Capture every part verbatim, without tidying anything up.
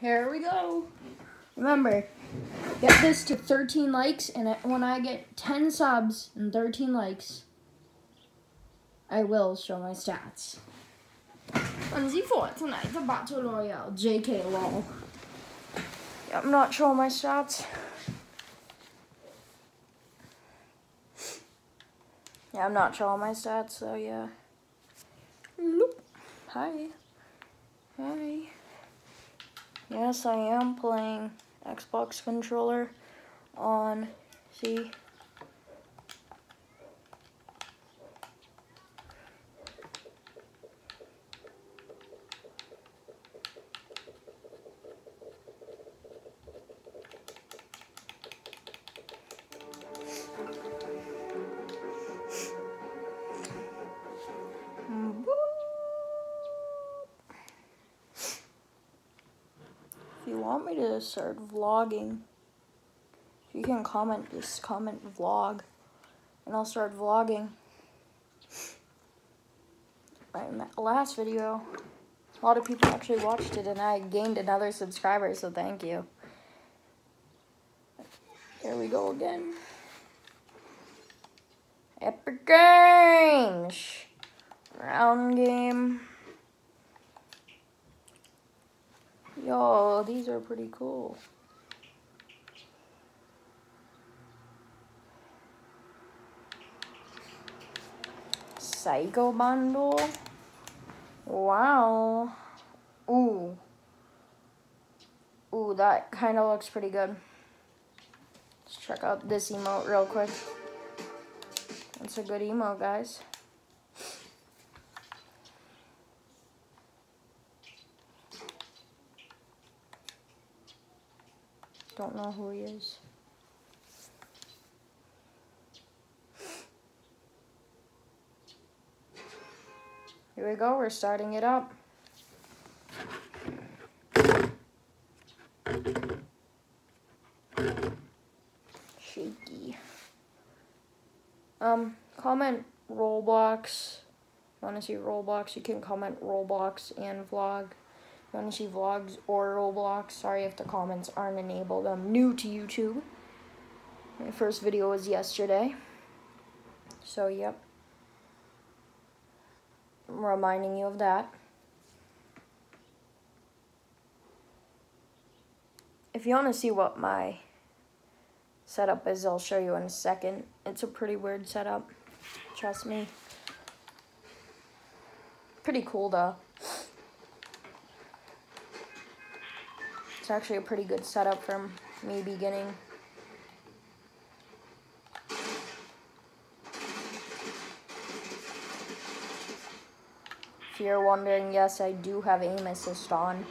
Here we go. Remember, get this to thirteen likes, and when I get ten subs and thirteen likes, I will show my stats. Wednesday Fortnite, the Battle Royale, J K lol. Yeah, I'm not showing my stats. Yeah, I'm not showing my stats, so yeah. Loop. Hi. Hi. Yes, I am playing Xbox controller on, see? If you want me to start vlogging, if you can comment, just comment vlog, and I'll start vlogging. My last video, a lot of people actually watched it, and I gained another subscriber, so thank you. Here we go again. Epic Games! Round game. Yo, these are pretty cool. Psycho bundle. Wow. Ooh. Ooh, that kind of looks pretty good. Let's check out this emote real quick. That's a good emote, guys. Don't know who he is. Here we go, we're starting it up. Shaky. Um, comment Roblox. Want to see Roblox? You can comment Roblox and vlog. Want to see vlogs or Roblox? Sorry if the comments aren't enabled. I'm new to YouTube. My first video was yesterday. So, yep. I'm reminding you of that. If you want to see what my setup is, I'll show you in a second. It's a pretty weird setup. Trust me. Pretty cool, though. It's actually a pretty good setup from me beginning. If you're wondering, yes, I do have aim assist on.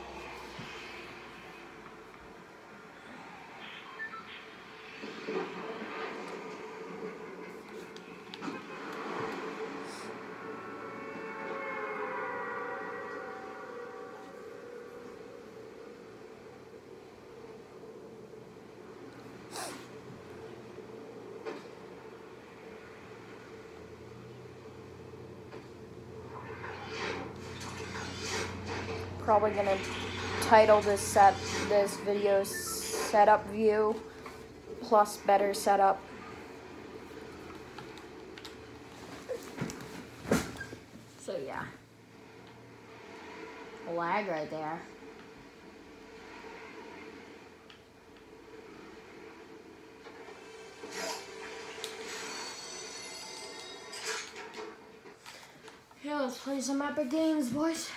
Probably gonna title this set this video setup view plus better setup. So yeah, lag right there. Yeah, let's play some Epic Games, boys.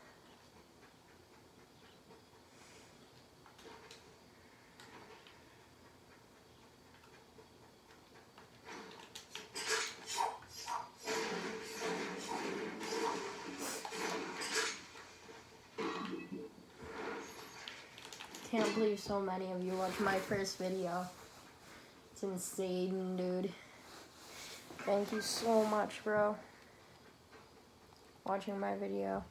Can't believe so many of you watched my first video. It's insane, dude. Thank you so much, bro. Watching my video.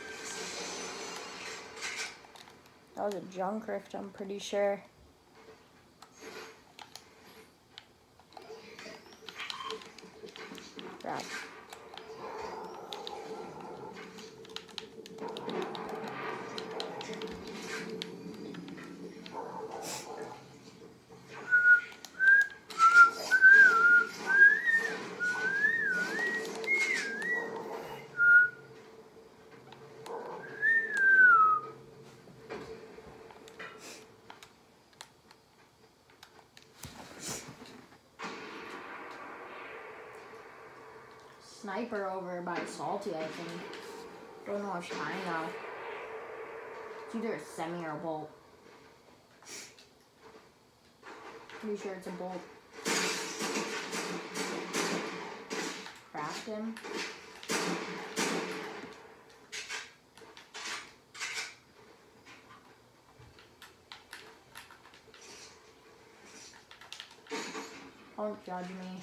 That was a junk rift, I'm pretty sure. crap. Sniper over by Salty, I think. Don't know which kind though. It's either a semi or a bolt. Pretty sure it's a bolt. Cracked him. Don't judge me.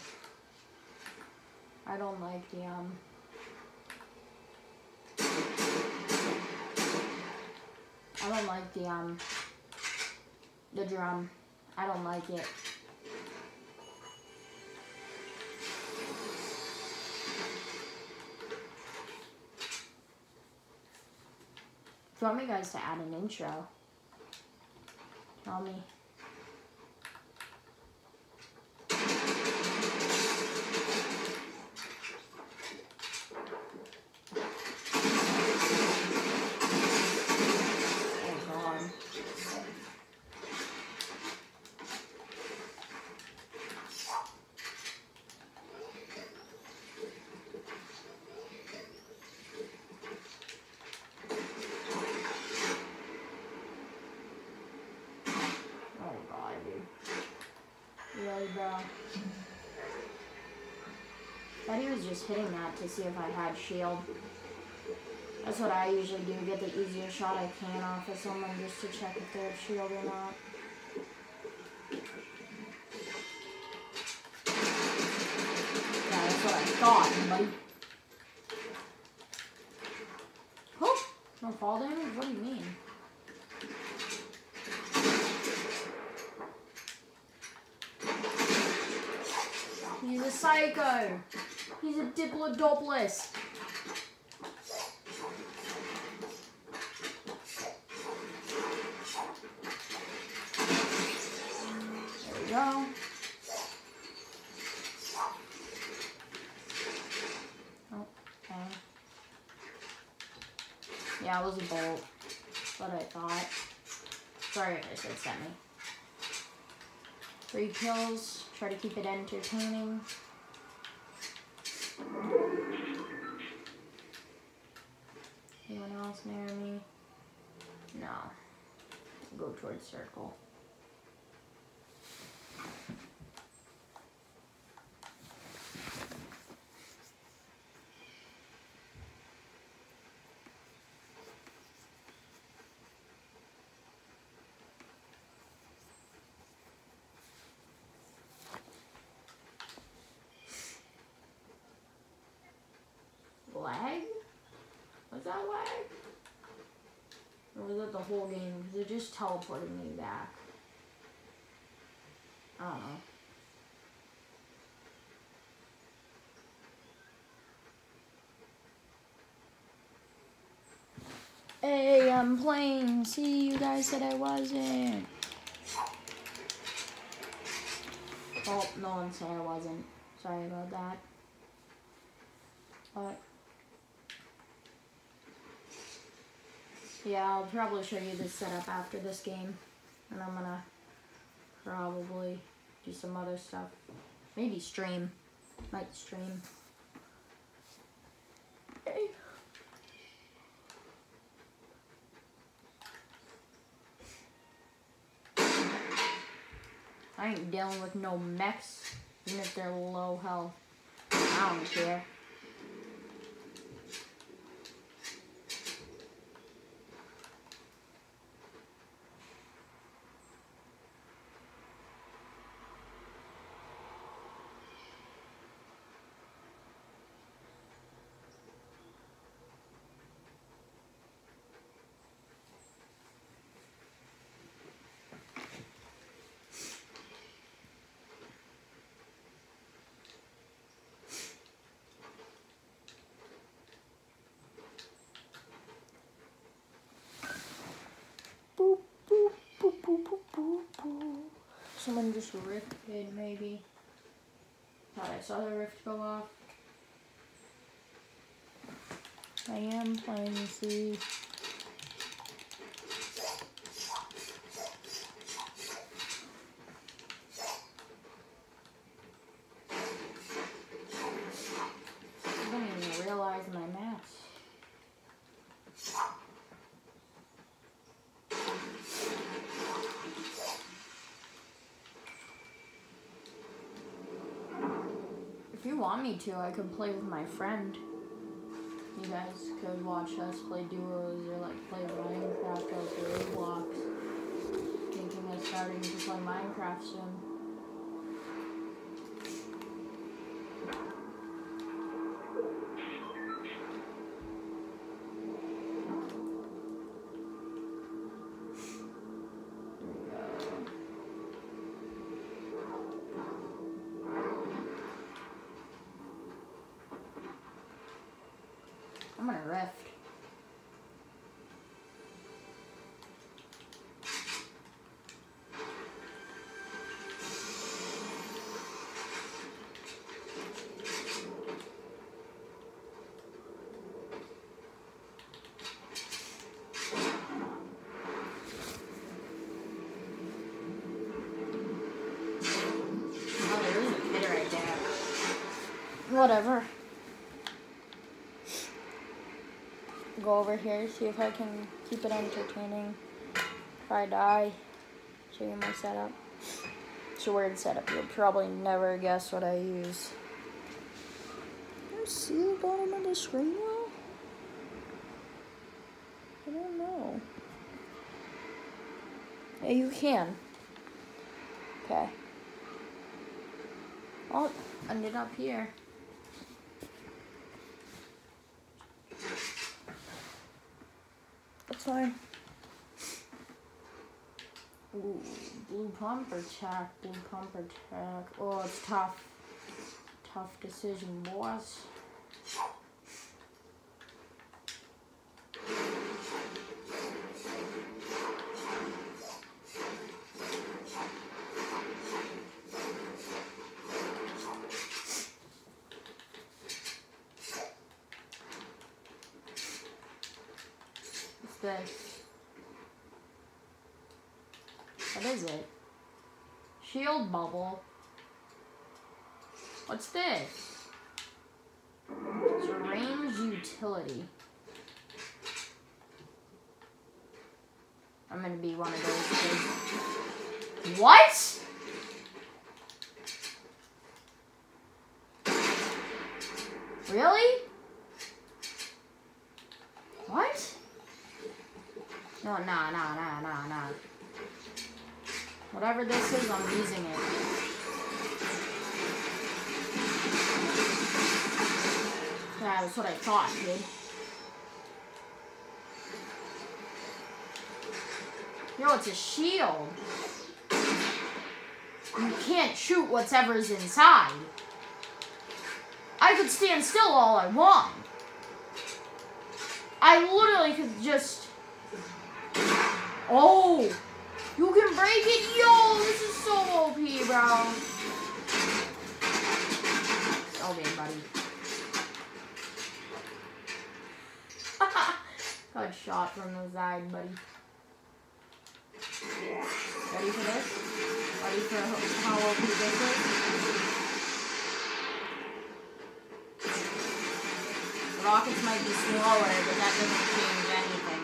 I don't like the, um... I don't like the, um... the drum. I don't like it. If you want me guys to add an intro, tell me. I thought he was just hitting that to see if I had shield. That's what I usually do, get the easiest shot I can off of someone just to check if they have shield or not. Yeah, that's what I thought, buddy. Oh, no fall damage? What do you mean? He's a psycho. He's a Diplodocus. There we go. Oh, okay. Yeah, it was a bolt. What I thought. Sorry if I said semi. Three kills. Try to keep it entertaining. Anyone else near me? No. Go towards circle. Lag? Was that lag? Or was it the whole game? Because it just teleported me back. I don't know. Hey, I'm playing. See, you guys said I wasn't. Oh, no one said I wasn't. Sorry about that. But yeah, I'll probably show you this setup after this game. And I'm gonna probably do some other stuff. Maybe stream. Might stream. Hey. I ain't dealing with no mechs, even if they're low health. I don't care. Someone just rifted, maybe. Thought I saw the rift go off. I am playing C. I don't even realize my maps. If you want me to, I could play with my friend. You guys could watch us play duos or like play Minecraft or Roblox. Thinking of starting to play Minecraft soon. I'm gonna rift. Oh, there is a kid right there. Whatever. Go over here, see if I can keep it entertaining. If I die, show you my setup. It's a weird setup. You'll probably never guess what I use. Can you see the bottom of the screen well? I don't know. Yeah, you can. Okay. Oh, ended up here. That's fine. Ooh, blue pump attack, blue pump attack. Oh, it's tough. Tough decision, boss. This. What is it? Shield bubble. What's this? It's a range utility. I'm gonna be one of those kids. What? Really? What? No, nah, nah, nah, nah, nah. Whatever this is, I'm using it. Yeah, that's what I thought, dude. Yo, it's a shield. You can't shoot whatever's inside. I could stand still all I want. I literally could just... Oh! You can break it? Yo, this is so O P, bro. Okay, buddy. Got shot from the side, buddy. Ready for this? Ready for how O P this is? The rockets might be slower, but that doesn't change anything.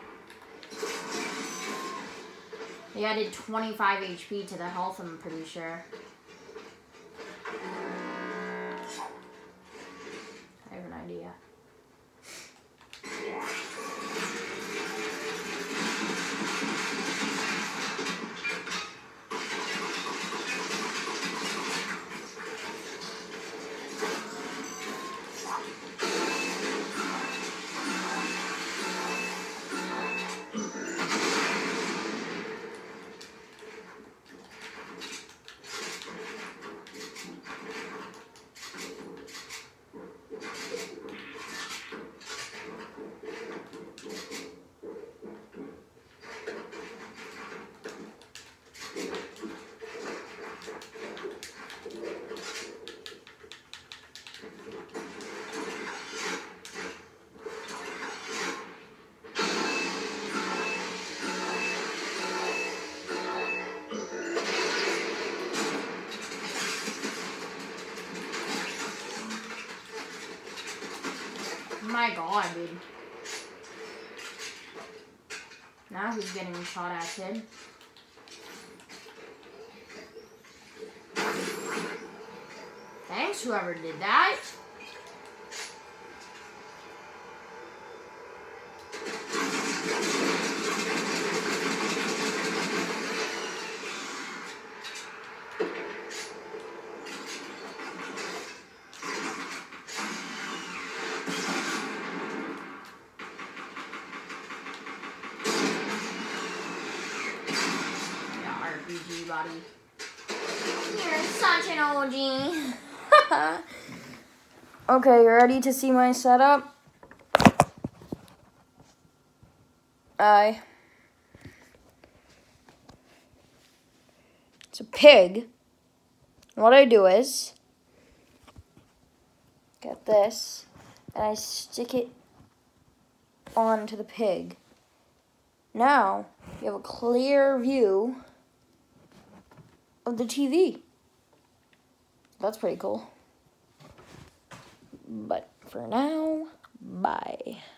They added twenty-five H P to the health, I'm pretty sure. I have an idea. my god, dude. Now he's getting shot at, kid. Thanks, whoever did that. R P G buddy. You're such an O G. Okay, you ready to see my setup? I. It's a pig. What I do is get this and I stick it onto the pig. Now you have a clear view of the T V. That's pretty cool. But for now, bye.